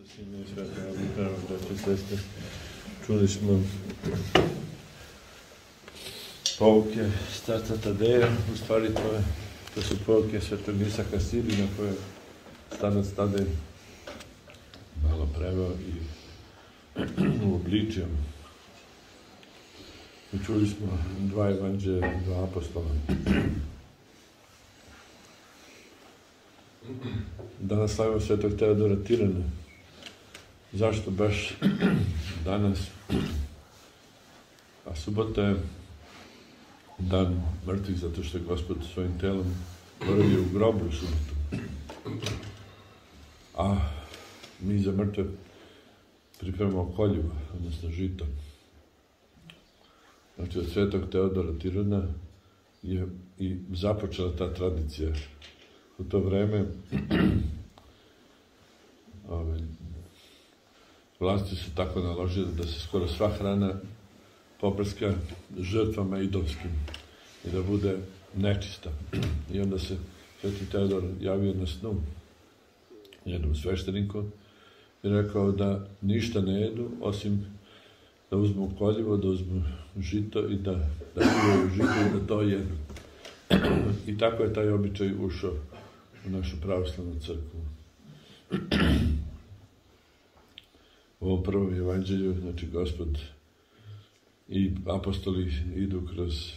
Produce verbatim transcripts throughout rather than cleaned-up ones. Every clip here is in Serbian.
Sine i svete braće i sestre, čuli smo pouke starca Tadeja, u stvari to, je, to su pouke svetog Isaka Sirina koje starac Tadej malo preveo i uobličio. I čuli smo dva evanđelja, dva apostola. Danas slavimo svetog Teodora Tirana. Zašto baš danas? A subota je dan mrtvih, zato što je Gospod svojim telom boravio u grobu u subotu. A mi za mrtve pripremamo koljivo, odnosno žito. Znači, od svetog Teodora Tirana je i započela ta tradicija. U to vreme ove, vlasti su tako naložile da se skoro sva hrana poprska žrtvama idolskim i da bude nečista. I onda se sveti Teodor javio na snu jednom svešteniku i rekao da ništa ne jedu osim da uzmu koljivo, da uzmu žito i da da pivaju žito i da to jedu. I tako je taj običaj ušao u našu pravoslavnu crkvu. U ovom prvom evanđelju, znači Gospod i apostoli idu kroz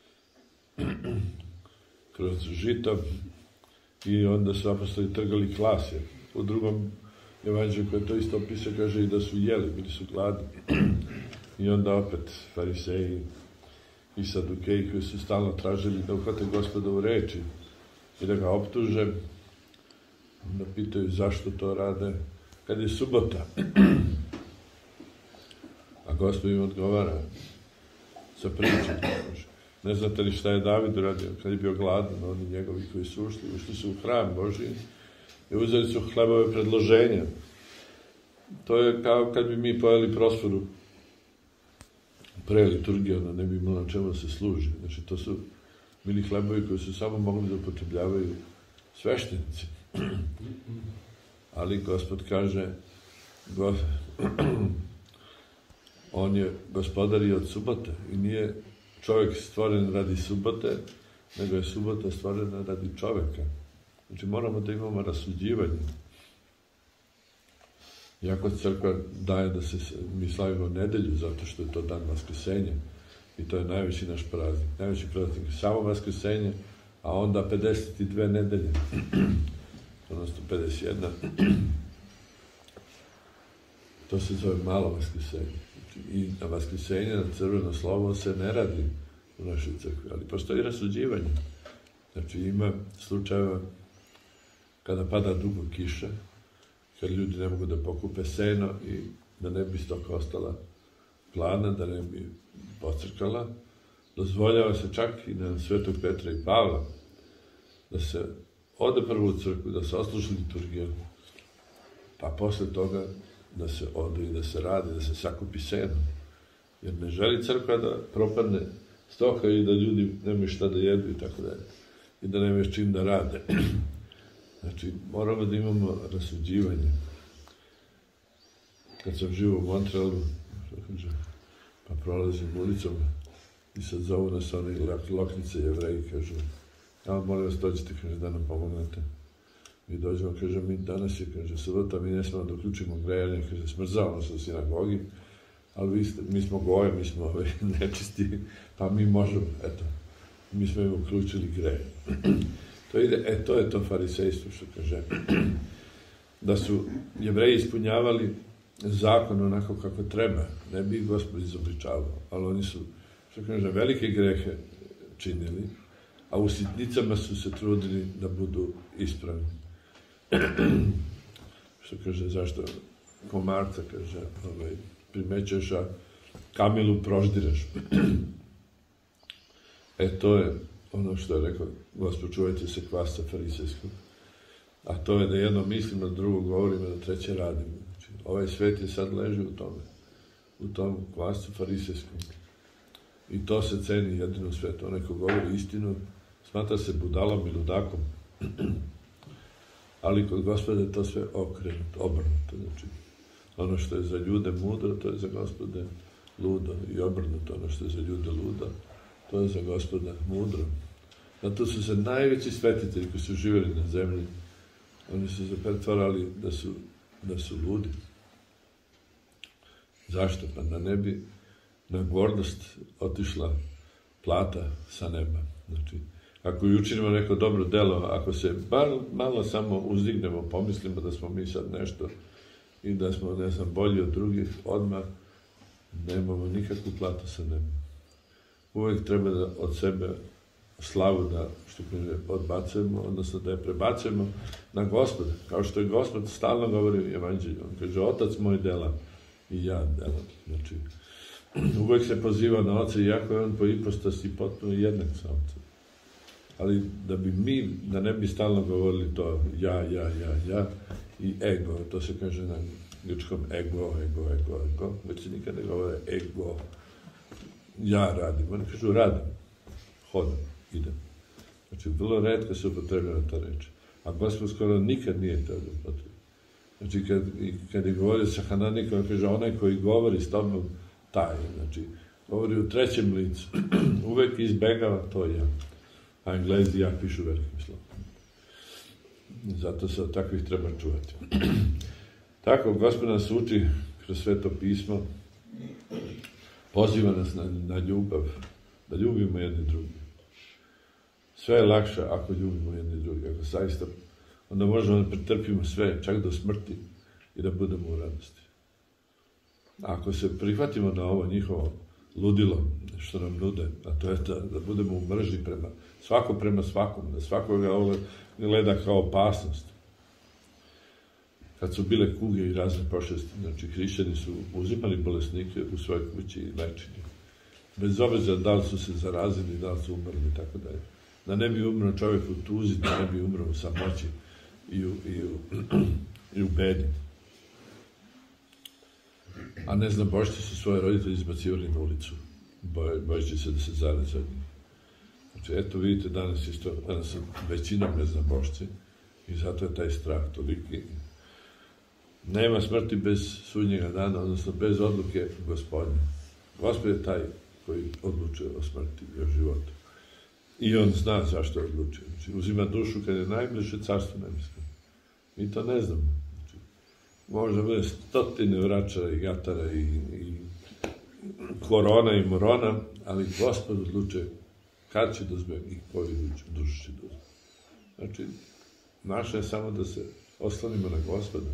kroz žito i onda su apostoli trgali klasje. U drugom evanđelju koje to isto opisuje kaže i da su jeli, bili su gladni. I onda opet fariseji i sadukeji koji su stalno tražili da uhvate Gospoda u reči i da ga optuže, da pitaju zašto to rade kad je subota. A Gospod im odgovara sa pričom. Ne znate li šta je David uradio kad je bio gladan, oni njegovi koji su ušli, ušli su u hram Božji i uzeli su hlebove predloženja. To je kao kad bi mi pojeli prosforu pre liturgije, ono ne bi imalo na čemu se služi. Znači, to su bili hlebovi koji su samo mogli da upotrebljavaju sveštenici. Ali Gospod kaže, go, on je gospodar i od subote i nije čovjek stvoren radi subote, nego je subota stvorena radi čovjeka. Znači, moramo da imamo rasuđivanje. Iako crkva daje da se mi slavimo nedelju, zato što je to dan Vaskrsenja i to je najveći naš praznik. Najveći praznik je samo Vaskrsenje, a onda pedeset dve nedelje, odnosno pedeset jedna. To se zove malo Vaskrsenje. I na Vaskrsenje, na crveno slovo se ne radi u našoj crkvi, ali postoji rasuđivanje. Znači, ima slučajeva kada pada dugo kiša, kad ljudi ne mogu da pokupe seno i da ne bi stoka ostala plana, da ne bi pocrkala, dozvoljava se čak i na svetog Petra i Pavla da se ode prvo u crkvu, da se osluži liturgija, pa posle toga da se ode i da se radi, da se sakupi seno. Jer ne želi crkva da propadne stoka i da ljudi nemaju šta da jedu i tako dalje. I da nemaju s čim da rade. Znači, moramo da imamo rasuđivanje. Kad sam živo u Montrealu, pa prolazim ulicom i sad zovu nas oni loknice Jevreji, kažu, ja vam molim vas dođete, kaže, da nam pomognete. Mi dođemo, kaže, mi danas je, kaže, subota, mi ne smemo da uključimo grejanje, kaže, smrzavamo se u sinagogi, ali vi ste, mi smo goje, mi smo ove, nečisti, pa mi možemo, eto, mi smo im uključili grejanje. To, ide, e, to je to farisejstvo, što kaže. Da su Jevreji ispunjavali zakon onako kako treba, ne bi ih Gospod izobličavao, ali oni su, što kaže, velike grehe činili, a u sitnicama su se trudili da budu ispravni. Što kaže, zašto komarca, kaže, ovaj, primećeš, a kamilu proždiraš. E, to je ono što je rekao Gospod, čuvajte se kvasa farisejskog. A to je da jedno mislim, na drugo govorim, a da treće radim. Znači, ovaj svet je sad leži u tome, u tom kvascu farisejskom. I to se ceni jedino u svetu. Onaj ko govori istinu, smatra se budalom i ludakom. Ali kod Gospoda je to sve okrenuto, obrnuto. Znači, ono što je za ljude mudro, to je za Gospoda ludo. I obrnuto, ono što je za ljude ludo, to je za Gospoda mudro. Zato su se najveći svetitelji koji su živjeli na zemlji, oni su se pretvarali da su, da su ludi. Zašto? Pa da ne bi na gordost otišla plata sa neba. Znači, ako i učinimo neko dobro delo, ako se malo, malo samo uzdignemo, pomislimo da smo mi sad nešto i da smo, ne znam, bolji od drugih, odmah nemamo nikakvu platu sa neba. Uvijek treba da od sebe slavu da, što kaže, odbacujemo, odnosno da je prebacujemo na Gospoda. Kao što je Gospod stalno govori u Evanđelju. On kaže, Otac moj dela i ja delam. Znači, uvijek se poziva na Oca, iako je on po ipostasi potpuno jednak sa Otcem. Ali da bi mi, da ne bi stalno govorili to ja, ja, ja, ja i ego, to se kaže na grčkom ego, ego, ego, ego, već se nikad ne govore ego, ja radim, oni kažu radim, hodam, idem. Znači, vrlo retko se upotrebljava ta reč. A Gospod skoro nikad nije to upotrebljava. Znači, kad, kad je govorio sa Hananikom, kaže, onaj koji govori s tobom, taj, znači, govori u trećem licu, uvek izbegava to ja. A Englezi ja pišu velikim slovom. Zato se od takvih treba čuvati. Tako, Gospod nas uči kroz Sveto pismo, poziva nas na, na ljubav, da ljubimo jedni drugi. Sve je lakše ako ljubimo jedni drugi, ako zaista, onda možemo da pretrpimo sve, čak do smrti i da budemo u radosti. Ako se prihvatimo na ovo njihovo ludilo što nam nude, a to je da, da budemo u mržnji prema svako prema svakom, da svakoga ovo gleda kao opasnost. Kad su bile kuge i razne pošasti, znači hrišćani su uzimali bolesnike u svojoj kući i lečili. Bez obzira da li su se zarazili, da li su umrli, tako da je. Da ne bi umro čovjek u tuzi, da ne bi umro u samoći i u, i u, i u bedi. A ne znam, bošci su svoje roditelji izbacivali na ulicu, bojeći se da se zaraze od njih. Znači, eto vidite, danas isto, danas su većinom ne znam bošci i zato je taj strah toliki. Nema smrti bez sudnjega dana, odnosno bez odluke Gospodnje. Gospod je taj koji odlučuje o smrti i o životu. I on zna zašto odlučuje. Znači, uzima dušu kad je najbliže carstvo nebesko. Mi to ne znamo. Znači, možda bude stotine vračara i gatara i, i korona i morona, ali Gospod odlučuje kad će da uzme i koju dušu će da uzme. Znači, naše je samo da se oslonimo na Gospoda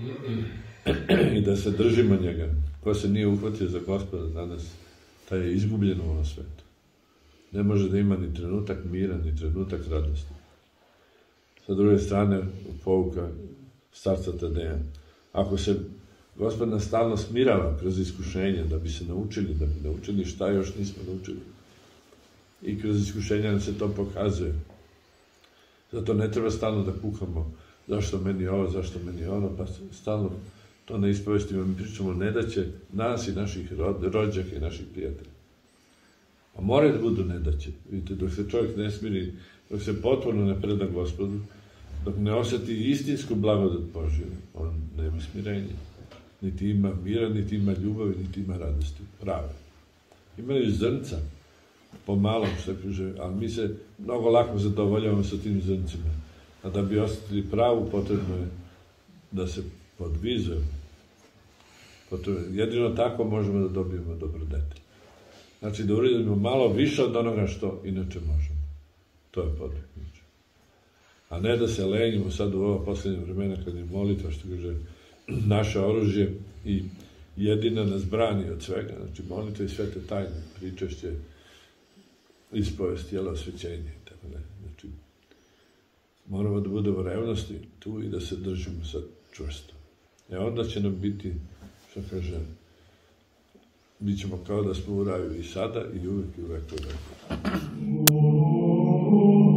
i da se držimo njega. Ko se nije uhvatio za Gospoda danas, taj je izgubljen u ovom svetu. Ne može da ima ni trenutak mira, ni trenutak radosti. Sa druge strane, pouka starca Tadeja. Ako se Gospod nas stalno smirava kroz iskušenje, da bi se naučili, da bi naučili šta još nismo naučili. I kroz iskušenja nam se to pokazuje. Zato ne treba stalno da kukamo zašto meni ovo, zašto meni ono, pa stalno to ne ispovestimo. Mi pričamo, ne da će nas i naših rođaka i naših prijatelja. A moraju da budu nedaće. Vidite, dok se čovjek ne smiri, dok se potpuno ne preda Gospodu, dok ne osjeti istinsku blagodat Božju, on nema smirenja. Niti ima mira, niti ima ljubavi, niti ima radosti. Prave. Imaju zrnca, pomalom, što kaže, ali mi se mnogo lako zadovoljavamo sa tim zrncima. A da bi osjetili pravu, potrebno je da se podvizujemo. Jedino tako možemo da dobijemo dobrodete. Znači da uradimo malo više od onoga što inače možemo. To je podvig. A ne da se lenimo sad u ova posljednja vremena kad je molitva, što kaže, naše oružje i jedina nas brani od svega. Znači molitva i svete tajne, pričešće, ispovest, jelo, osvećenje. Tako ne. Znači, moramo da budemo u revnosti tu i da se držimo sad čvrsto. E onda će nam biti, što kaže, bit ćemo kao da smo u raju i sada i uvijek i uvijek u veku.